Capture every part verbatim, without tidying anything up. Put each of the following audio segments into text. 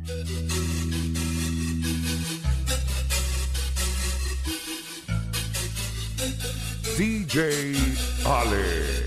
D J Alex.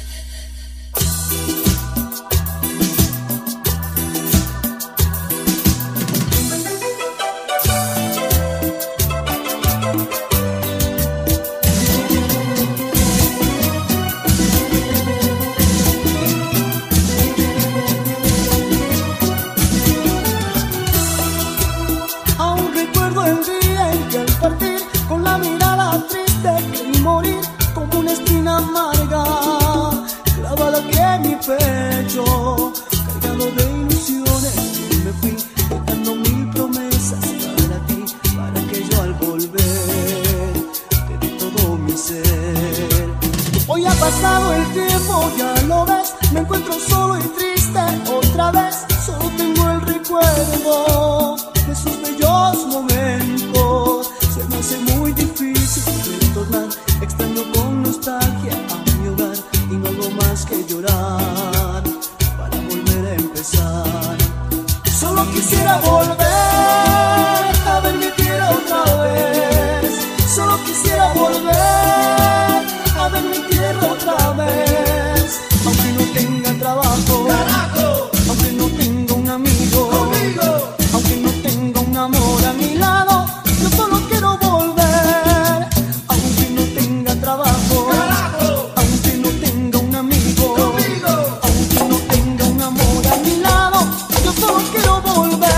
Aún recuerdo el día en que al partir con la mirada triste creí morir como una espina amarga clavada aquí en mi pecho, cargado de ilusiones. Yo me fui dejando mil promesas para ti, para que yo al volver te di todo mi ser. Hoy ha pasado el tiempo, ya lo ves, me encuentro solo y triste otra vez. Solo tengo el recuerdo de esos bellos momentos. Se me hace muy difícil retornar, extraño con nostalgia a mi hogar y no hago más que llorar para volver a empezar. Solo quisiera volver a ver mi tierra otra vez. Solo quisiera volver a ver mi tierra otra vez. Aunque no tenga trabajo, carajo, aunque no tenga un amigo conmigo, aunque no tenga un amor a mi lado, yo solo quiero volver. Aunque no tenga trabajo, carajo, aunque no tenga un amigo conmigo, aunque no tenga un amor a mi lado, yo solo quiero volver.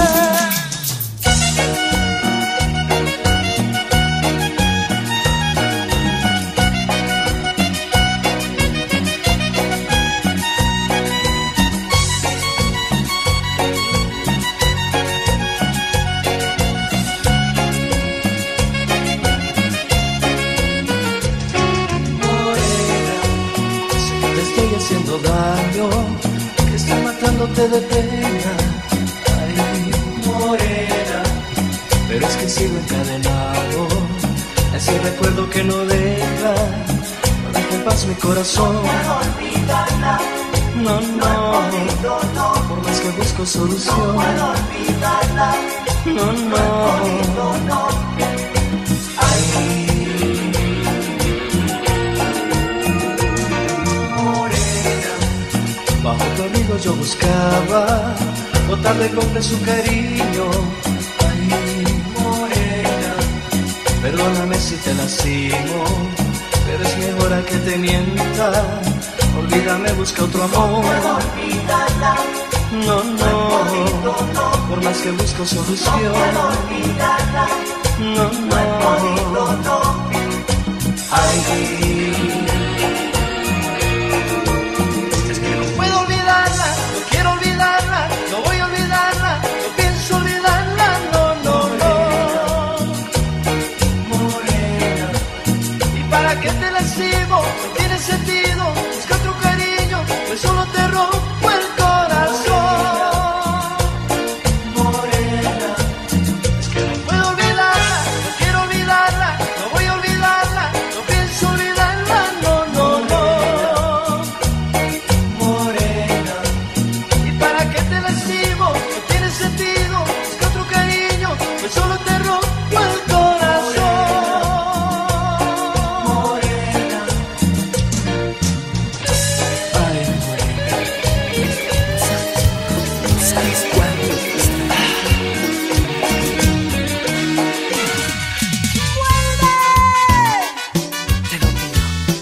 Haciendo daño, que está matándote de pena. Ay, morena, pero es que sigo encadenado a ese recuerdo que no deja, no deja en paz mi corazón. No puedo olvidarla, no, no, por más que busco solución. No puedo olvidarla, no, no, no. Ay, bajo tu abrigo yo buscaba botarle con su cariño. Ay, morena, perdóname si te lastimo, pero es mejor a que te mienta. Olvídame, busca otro amor. No puedo olvidarla, no, no, por más que busco solución. No puedo olvidarla, no, no, ay. No voy a olvidarla, no pienso olvidarla, no, no, no. Morena, ¿y para qué te lastimo? No tiene sentido, busca otro cariño, pues solo te rompo el corazón. Morena, es que no puedo olvidarla, no quiero olvidarla, no voy a olvidarla, no pienso olvidarla, no, no, no. Morena, ¿y para qué te lastimo? No tiene sentido, busca otro cariño, pues solo te rompo el corazón. Morena, ay, morena, ¿sabes cuándo? Te lo pido.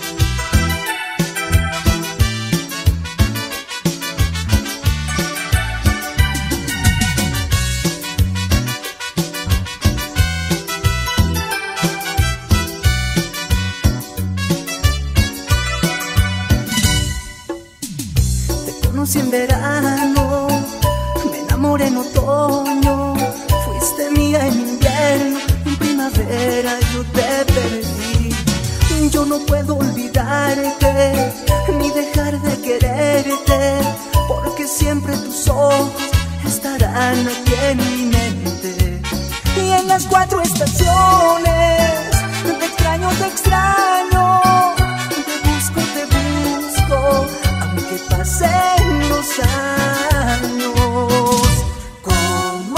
Conocí en verano, me enamoré en otoño, fuiste mía en invierno, en primavera yo te perdí. Yo no puedo olvidarte, ni dejar de quererte, porque siempre tus ojos estarán aquí en mi mente. Y en las cuatro estaciones, te extraño, te extraño, te busco, te busco, aunque pasen los años. ¿Cómo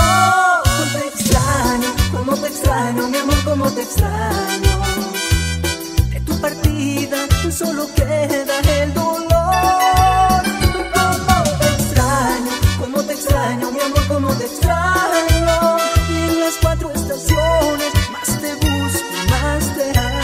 yo no te extraño, y en las cuatro estaciones más te busco y más te amo.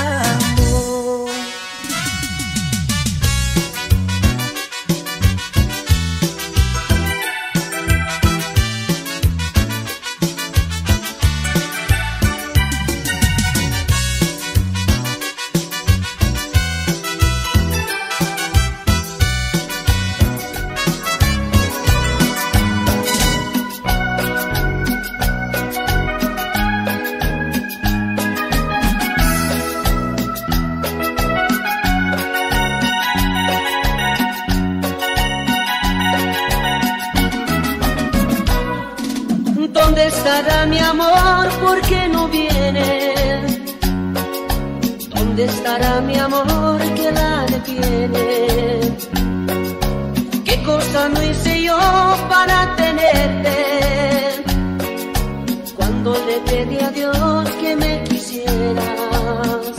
¿Dónde estará mi amor? ¿Por qué no viene? ¿Dónde estará mi amor que la detiene? ¿Qué cosa no hice yo para tenerte? Cuando le pedí a Dios que me quisieras.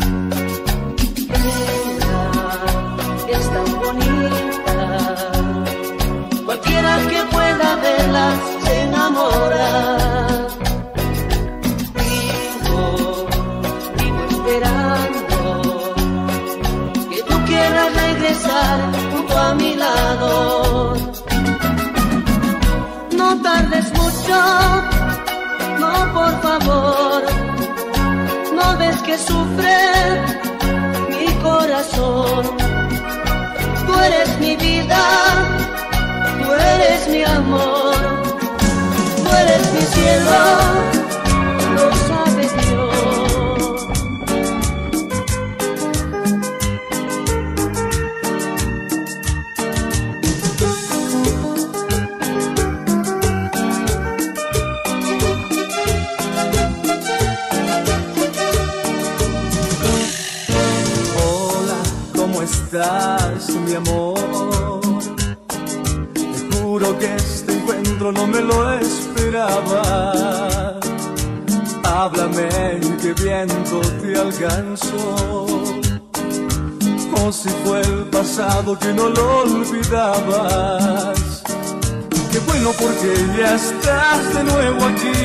Ella es tan bonita, cualquiera que pueda verla se enamora. Vivo, vivo esperando que tú quieras regresar junto a mi lado. No tardes mucho, no, por favor. ¿No ves que sufre mi corazón? Tú eres mi vida, tú eres mi amor, tú eres mi cielo, lo sabe Dios. Hola, ¿cómo estás, mi amor? Te juro que este encuentro no me lo esperaba. Háblame, que viento te alcanzó, como si fue el pasado que no lo olvidabas. Qué bueno porque ya estás de nuevo aquí.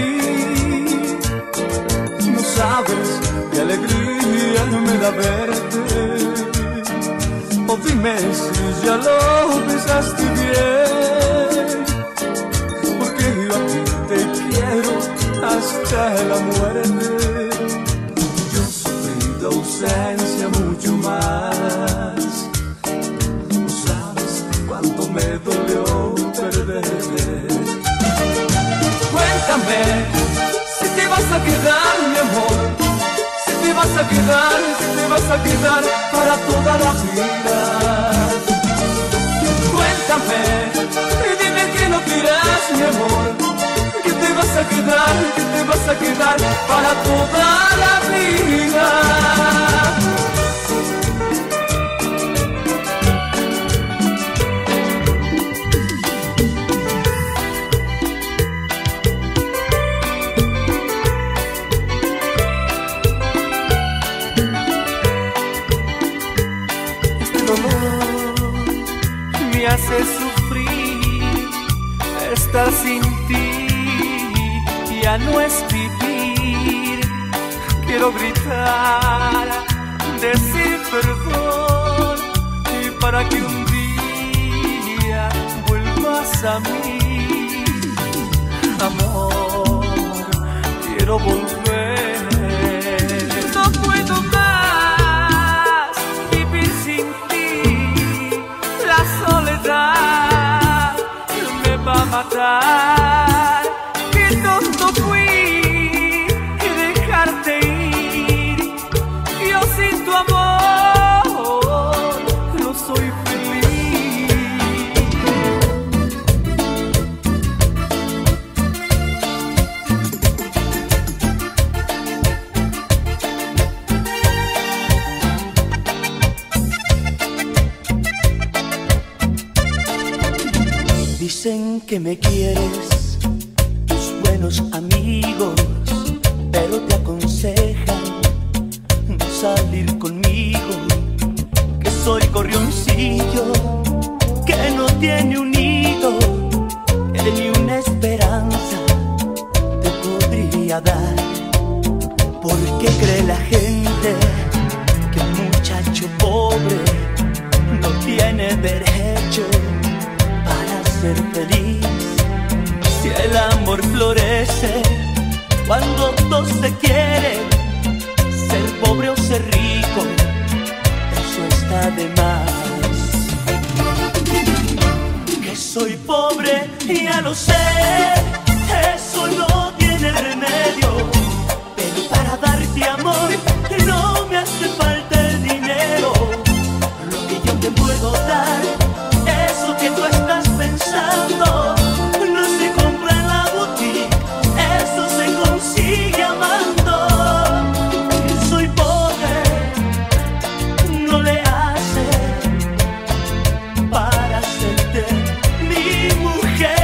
No sabes qué alegría me da verte. O dime si ya lo pensaste bien, porque yo a ti te quiero hasta la muerte. Yo sufrí de ausencia mucho más. No sabes cuánto me dolió perderte. Cuéntame si te vas a quedar, mi amor, si te vas a quedar, si te vas a quedar para toda la vida. Cuéntame y dime que no te irás, mi amor, que te vas a quedar, que te vas a quedar para toda la vida. Me hace sufrir estar sin ti, ya no es vivir. Quiero gritar, decir perdón, y para que un día vuelvas a mí. Amor, quiero volver. No puedo más vivir sin ti. La soledad me va a matar. Qué tonto fui que dejarte ir. Yo sin tu amor no soy feliz. Dicen que me quieres tus buenos amigos, pero te aconsejan no salir conmigo, que soy gorrioncillo, que no tiene un nido, que ni una esperanza. haber hecho para ser feliz? Si el amor florece cuando dos se quieren, ser pobre o ser rico, eso está de más. Que soy pobre, ya lo sé, eso no tiene remedio, pero para darte amor no me hace falta el dinero. Lo que yo te puedo dar, eso que tú estás pensando, no se compra en la boutique, eso se consigue amando. Soy pobre, no le hace para hacerte mi mujer.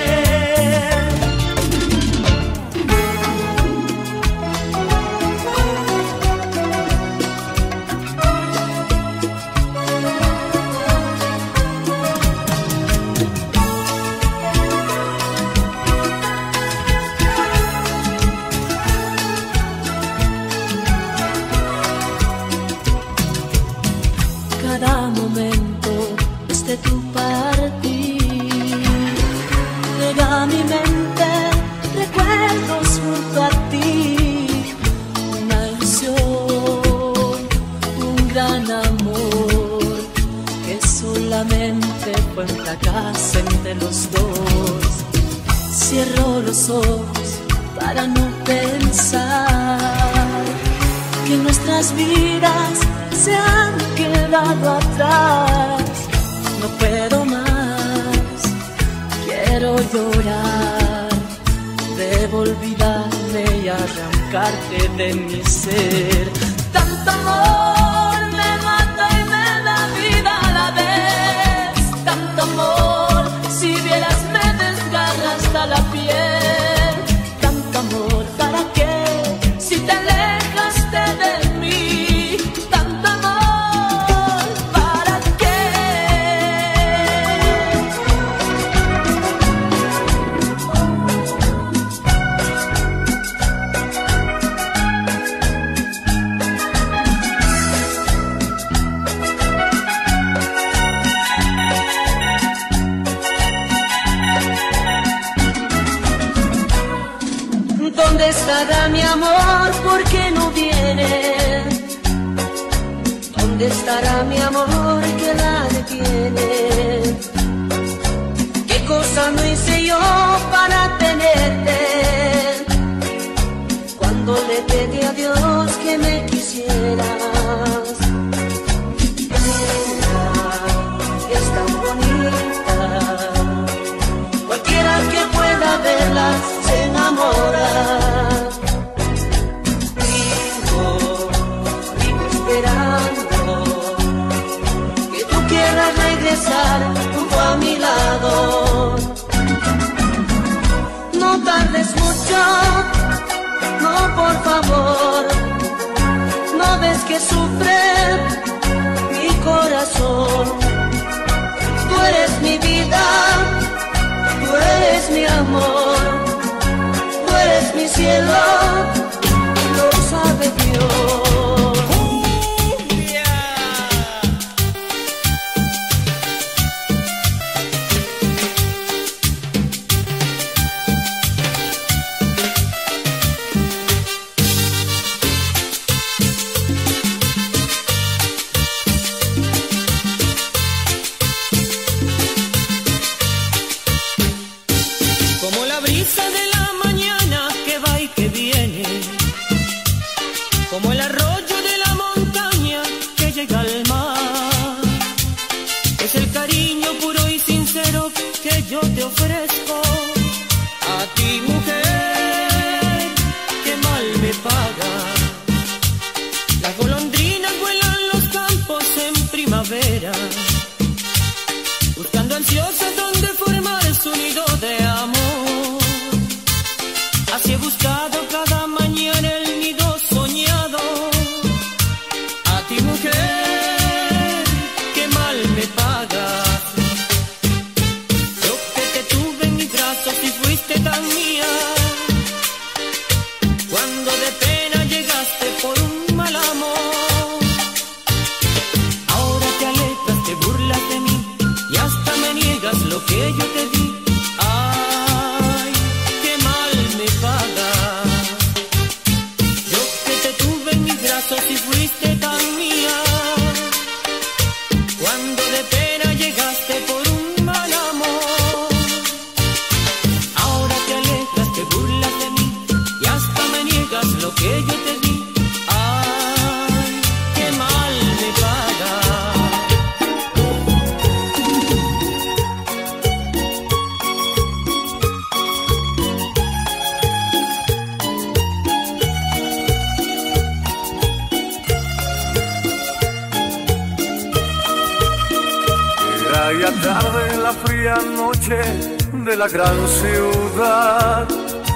Cada momento desde tu partir llega a mi mente recuerdos junto a ti, una ilusión, un gran amor que solamente fue un fracaso entre los dos. Cierro los ojos para no pensar que nuestras vidas se han quedado atrás. No puedo más, quiero llorar, debo olvidarme y arrancarte de mi ser. Tanto amor me mata y me da vida a la vez. Tanto amor, si vieras me desgarra hasta la piel. Tanto amor, ¿para qué? Si te alejaste de mí. Tanto amor, ¿para qué? ¿Dónde estará mi amor? ¿Por qué no viene? ¿Dónde estará mi amor que la detiene? ¿Qué cosa no hice yo para tenerte? Cuando le pedí a Dios que me quisieras. Ella es tan bonita, cualquiera que pueda verla se enamora. Vivo, vivo esperando que tú quieras regresar junto a mi lado. No tardes mucho, no, por favor. No ves que sufre mi corazón. Tú eres mi vida, tú eres mi amor, tú eres mi cielo, lo sabe Dios. Como la brisa de la mañana que va y que viene, como el arroyo de la montaña que llega al mar, es el cariño puro y sincero que yo te ofrezco a ti, mujer, que mal me paga. Las golondrinas vuelan los campos en primavera, buscando ansiosas donde formar su nido de amor. Así he buscado cada mañana el nido soñado. A ti, mujer, que mal me pagas. Yo que te tuve en mis brazos y fuiste tan mía, cuando de pena llegaste por un mal amor. Ahora te alejas, te burlas de mí la fría noche de la gran ciudad.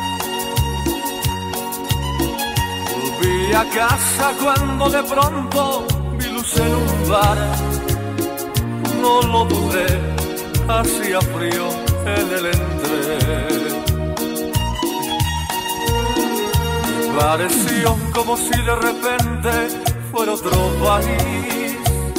Volví a casa cuando de pronto vi luz en un bar. No lo dudé, hacía frío en el entré. Pareció como si de repente fuera otro país.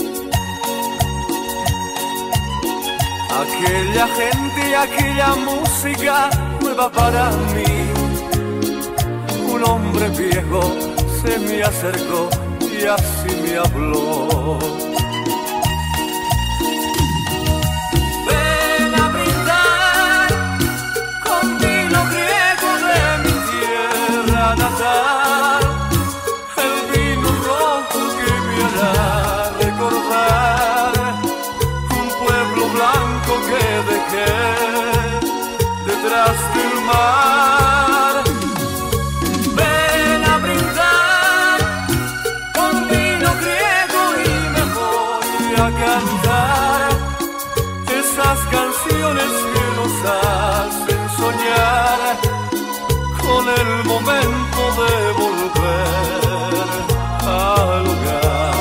Aquella gente y aquella música nueva para mí. Un hombre viejo se me acercó y así me habló. Ven a brindar con vino griego de mi tierra natal, el vino rojo que me hará recordar un pueblo blanco que dejé detrás del mar. Ven a brindar con vino griego y me voy a cantar esas canciones que nos hacen soñar con el momento de volver al hogar.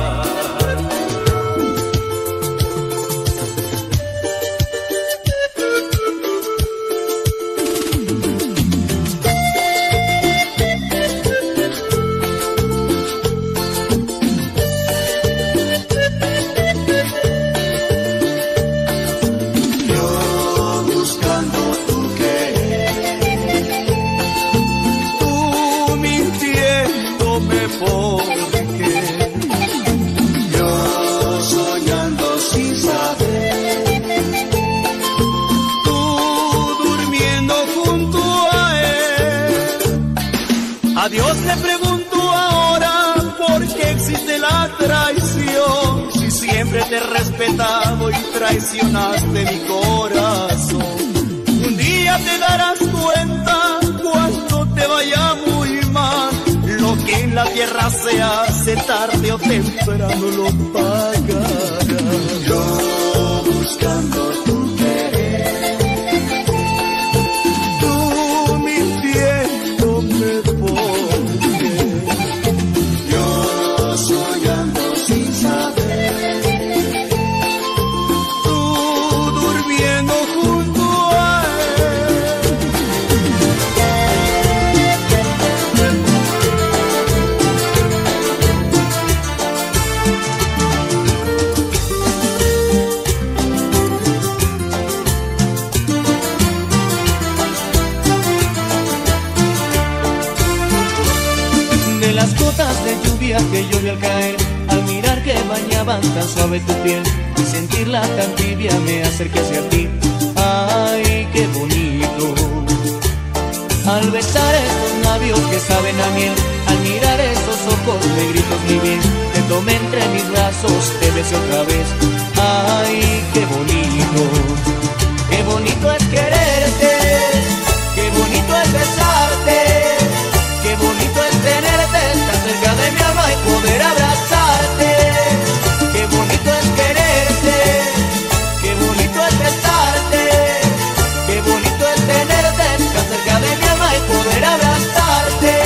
A Dios le pregunto ahora por qué existe la traición, si siempre te he respetado y traicionaste mi corazón. Un día te darás cuenta cuando te vaya muy mal, lo que en la tierra se hace tarde o temprano lo pagarás. Yo buscando tu querer, tú mintiéndome por que yo vi al caer, al mirar que bañaban tan suave tu piel y sentirla tan tibia me acerqué hacia ti. Ay, qué bonito. Al besar esos labios que saben a miel, al mirar esos ojos negritos mi bien, te tomé entre mis brazos, te besé otra vez. Ay, qué bonito. Qué bonito es quererte, qué bonito es besarte, qué bonito es tenerte tan cerca de mi alma y poder abrazarte. Qué bonito es quererte, qué bonito es besarte, qué bonito es tenerte tan cerca de mi alma y poder abrazarte.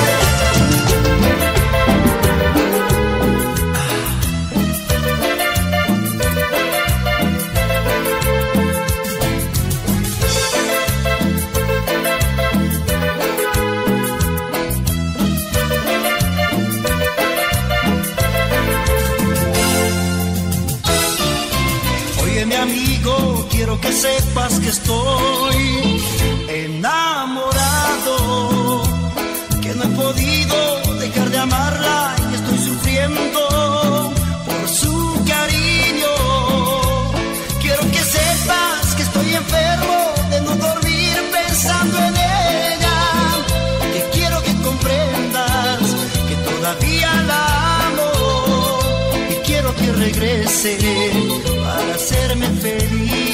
Quiero que sepas que estoy enamorado, que no he podido dejar de amarla y estoy sufriendo por su cariño. Quiero que sepas que estoy enfermo de no dormir pensando en ella, que quiero que comprendas que todavía la amo y quiero que regrese para hacerme feliz.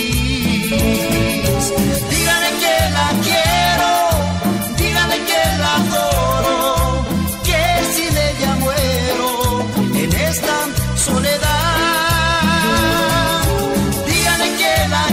Dígale que la quiero, dígale que la adoro, que sin ella muero en esta soledad. Dígale que la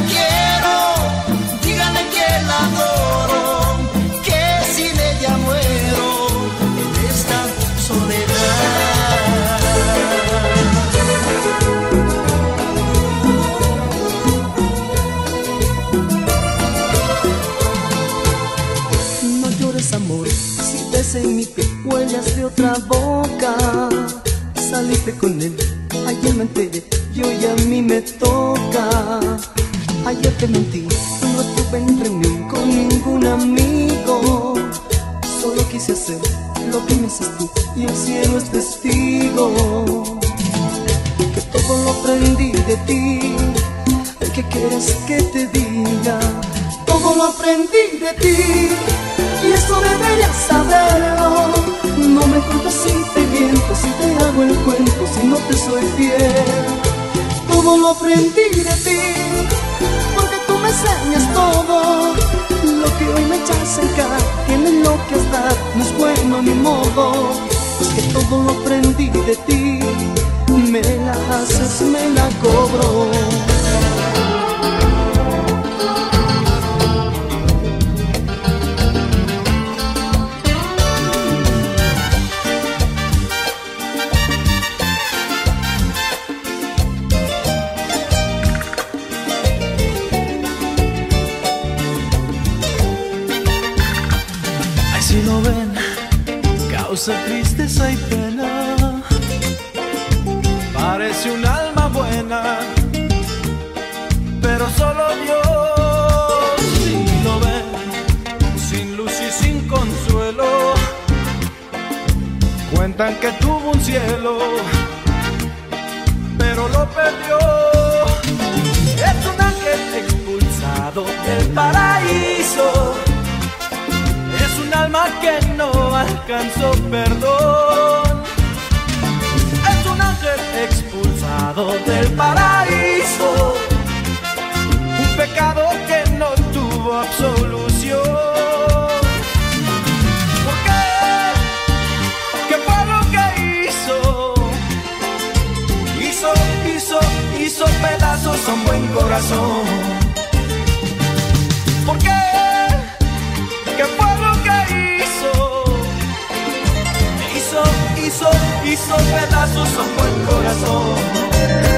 es amor. Si ves en mi piel huellas de otra boca, saliste con él, ayer me enteré, y hoy a mí me toca. Ayer te mentí, no estuve en reunión con ningún amigo. Solo quise hacer lo que me haces tú y el cielo es testigo. Que todo lo aprendí de ti, el que quieres que te diga. Todo lo aprendí de ti y eso deberías saberlo. No me culpes si te miento, si te hago el cuento, si no te soy fiel. Todo lo aprendí de ti, porque tú me enseñas todo. Lo que hoy me echas en cara, tienes lo que has dado, no es bueno ni modo. Es que todo lo aprendí de ti, me la haces, me la cobro. Si lo ven, causa tristeza y pena. Parece un alma buena, pero solo Dios. Si lo ven, sin luz y sin consuelo, cuentan que tuvo un cielo, pero lo perdió. Es un ángel expulsado del paraíso, un alma que no alcanzó perdón. Es un ángel expulsado del paraíso, un pecado que no tuvo absolución. ¿Por qué? ¿Qué fue lo que hizo? Hizo, hizo, hizo pedazos a un buen corazón. ¿Por qué? ¿Qué fue lo que hizo? Hizo, hizo, hizo pedazos a un buen corazón.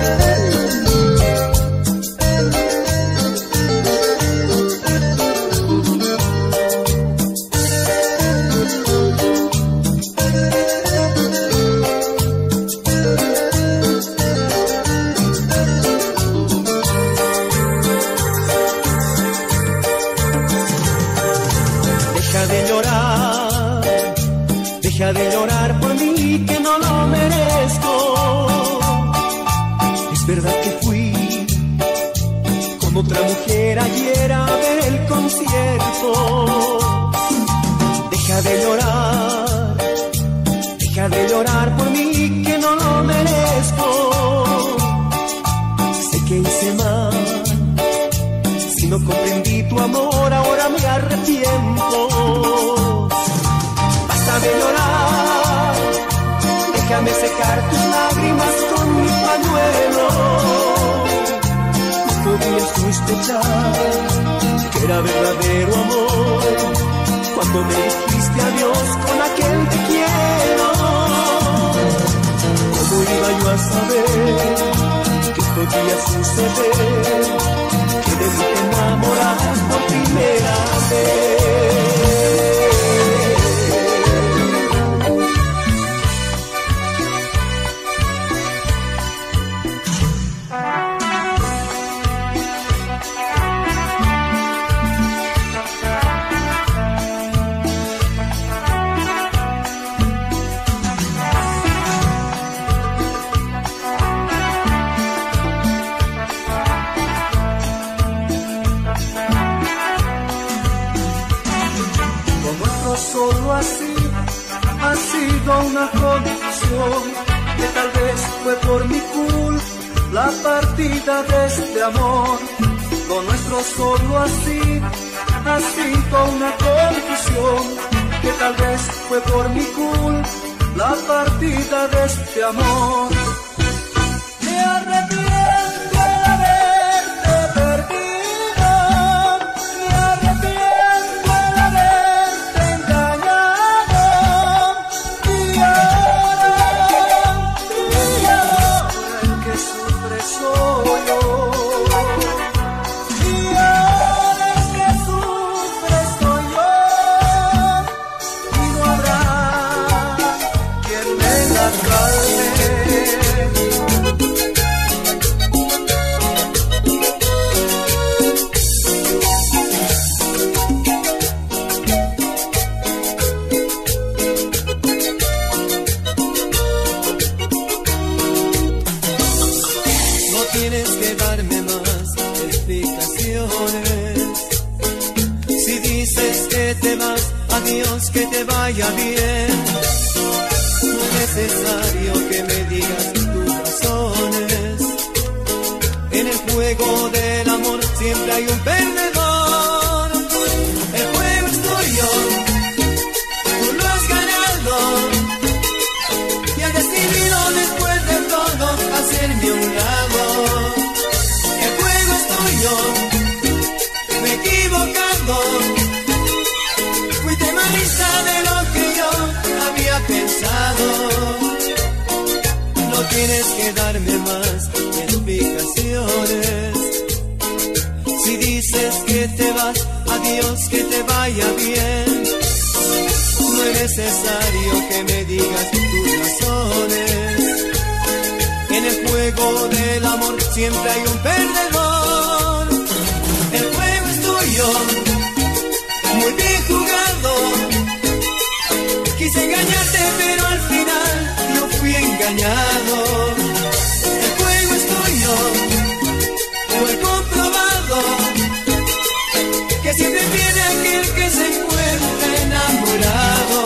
De llorar por mí que no lo merezco. Es verdad que fui con otra mujer ayer a ver el concierto. Deja de llorar, deja de llorar por mí que no lo merezco. Sé que hice mal, si no comprendí tu amor ahora me arrepiento. De llorar, déjame secar tus lágrimas con mi pañuelo. No podías sospechar que era verdadero amor cuando me dijiste adiós con aquel te quiero. ¿Cómo iba yo a saber que podía suceder, que de mí te enamoras por primera vez? Solo así ha sido una condición, que tal vez fue por mi culpa la partida de este amor. Lo nuestro solo así ha sido una condición, que tal vez fue por mi culpa la partida de este amor. Me arrepiento de haberte perdido, me arrepiento de haberte engañado, y ahora, y ahora el que sufre soy yo, y ahora el que sufre soy yo. adiós, que te vaya bien. No es necesario que me digas tus razones. En el juego del amor siempre hay un perdedor. El juego es tuyo, tú lo has ganado, y has decidido después de todo hacerme a un lado. El juego es tuyo, me he equivocado, fuiste más lista de lo que yo había pensado. No tienes que darme más explicaciones. Si dices que te vas, adiós, que te vaya bien. No es necesario que me digas tus razones. En el juego del amor siempre hay un perdedor. El juego es tuyo, muy bien jugado. Quise engañarte, pero al final yo fui engañado. El juego es tuyo, lo he comprobado, que siempre pierde aquel que se encuentra enamorado.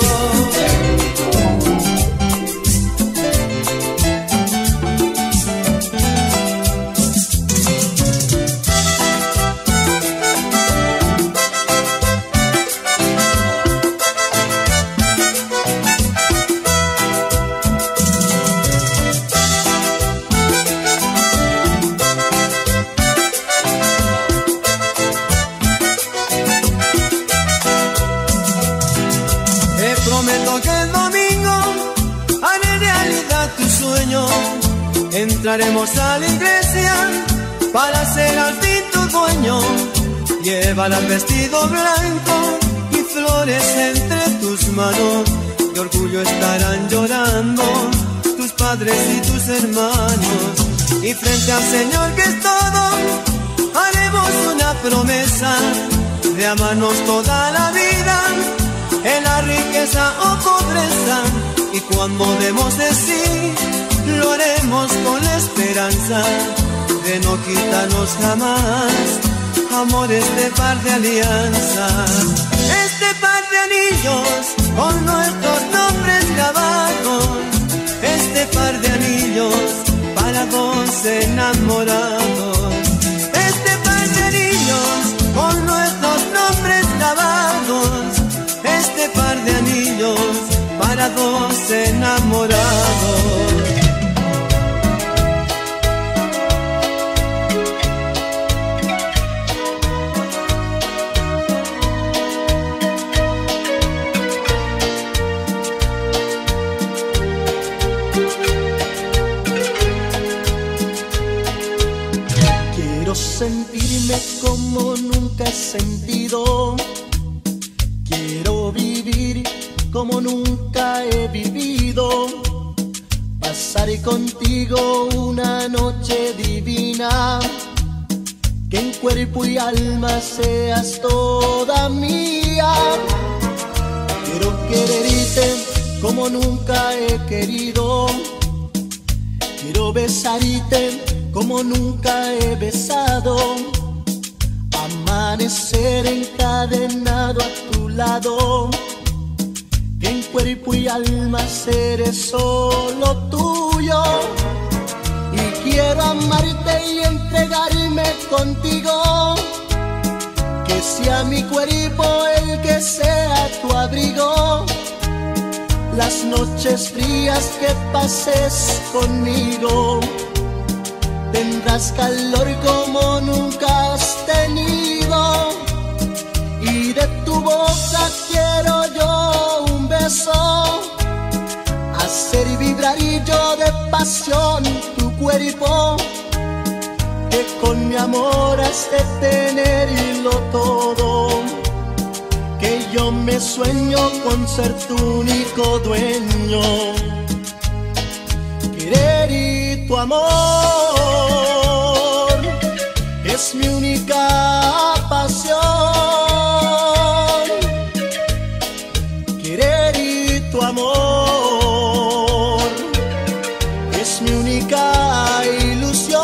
Entraremos a la iglesia para ser al fin tu dueño. Llevarás vestido blanco y flores entre tus manos. De orgullo estarán llorando tus padres y tus hermanos. Y frente al Señor que es todo, haremos una promesa de amarnos toda la vida, en la riqueza o pobreza. Y cuando demos de sí, lo haremos con la esperanza de no quitarnos jamás, amor, este par de alianzas. Este par de anillos con nuestros nombres grabados. Este par de anillos para dos enamorados. Este par de anillos con nuestros nombres grabados. Este par de anillos para dos enamorados. Sentirme como nunca he sentido. Quiero vivir como nunca he vivido. Pasar contigo una noche divina. Que en cuerpo y alma seas toda mía. Quiero quererte como nunca he querido. Quiero besarte como nunca he besado. Amanecer encadenado a tu lado. Que en cuerpo y alma seré solo tuyo. Y quiero amarte y entregarme contigo. Que sea mi cuerpo el que sea tu abrigo. Las noches frías que pases conmigo, tendrás calor como nunca has tenido. Y de tu boca quiero yo un beso, hacer vibrar y yo de pasión tu cuerpo. Que con mi amor has de tenerlo todo. Que yo me sueño con ser tu único dueño. Querer y tu amor es mi única pasión. Querer y tu amor es mi única ilusión.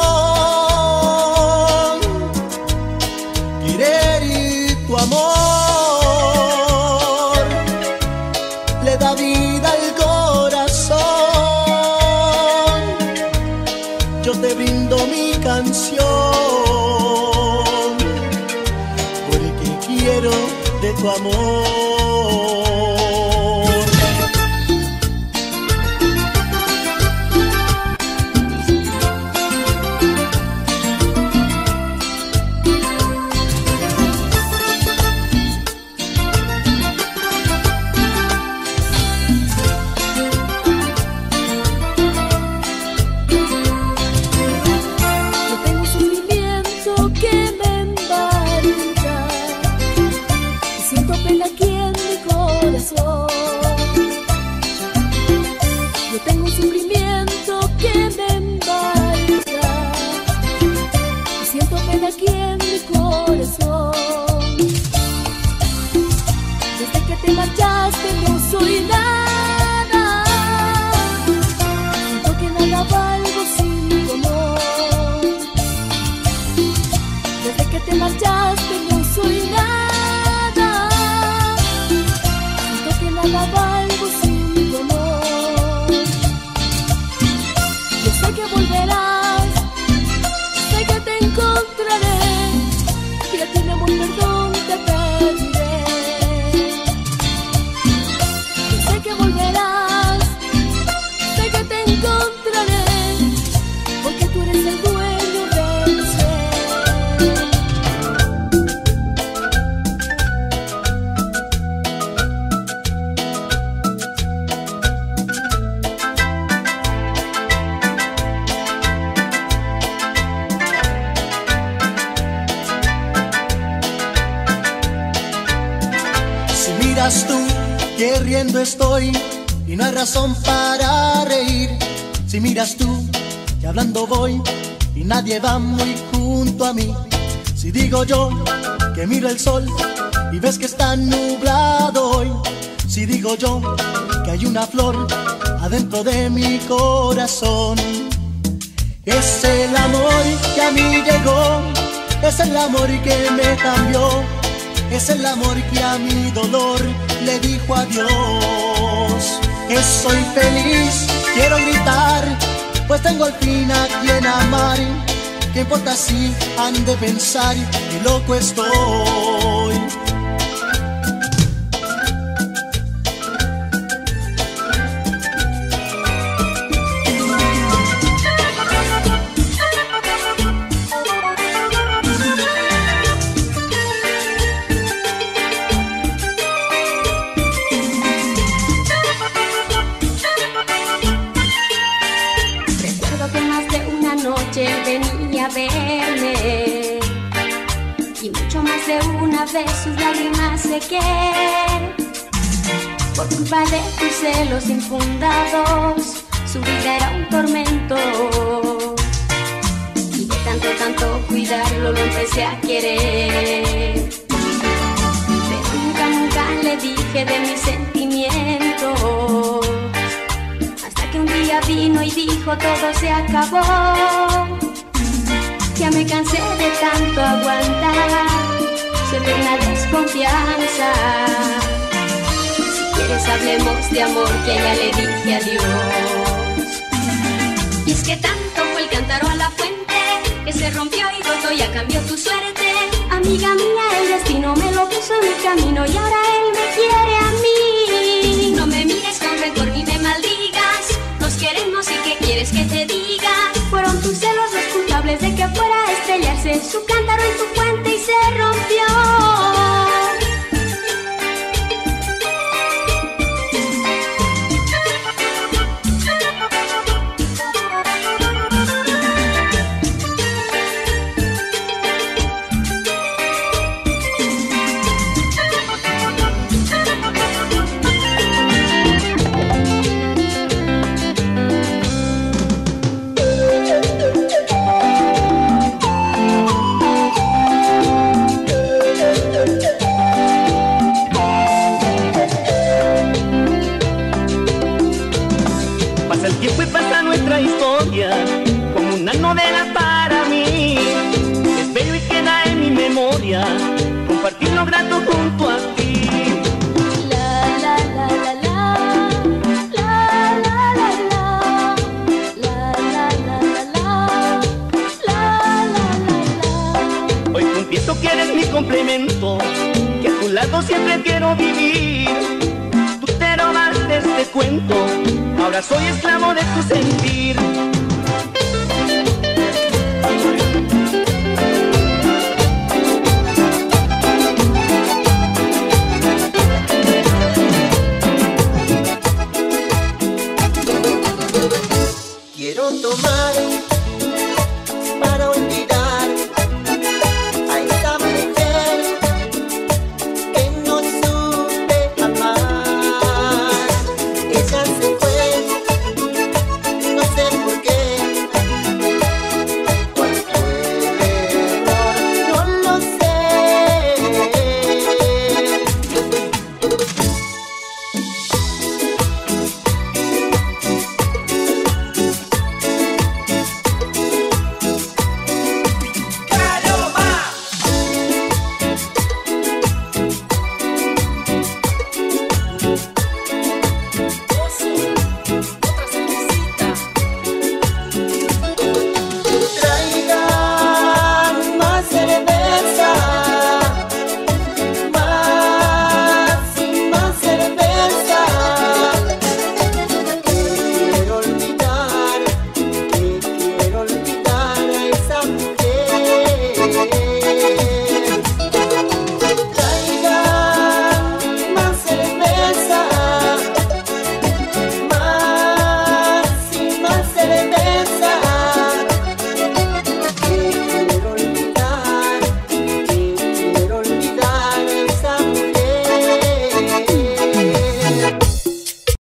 Querer y tu amor canción, porque quiero de tu amor. Estoy y no hay razón para reír. Si miras tú que hablando voy y nadie va muy junto a mí. Si digo yo que miro el sol y ves que está nublado hoy. Si digo yo que hay una flor adentro de mi corazón. Es el amor que a mí llegó, es el amor que me cambió, es el amor que a mi dolor le dijo adiós. Que soy feliz, quiero gritar, pues tengo al fin a quien amar. ¿Qué importa si han de pensar que loco estoy? Sus lágrimas sequé por culpa de tus celos infundados. Su vida era un tormento y de tanto, tanto cuidarlo lo empecé a querer. Pero nunca, nunca le dije de mis sentimientos, hasta que un día vino y dijo todo se acabó. Ya me cansé de tanto aguantar eterna desconfianza. Si quieres hablemos de amor, que ya le dije adiós. Y es que tanto fue el cántaro a la fuente que se rompió y roto, ya cambió tu suerte. Amiga mía, el destino me lo puso en mi camino y ahora él me quiere a mí. No me mires con rencor ni me maldigas, nos queremos y ¿qué quieres que te diga? Fueron tus celos los culpables de que fuera a estrellarse su cántaro en tu fuente y se rompió. libre quiero vivir. Tú te robaste este cuento, ahora soy esclavo de tu sentir. Quiero tomar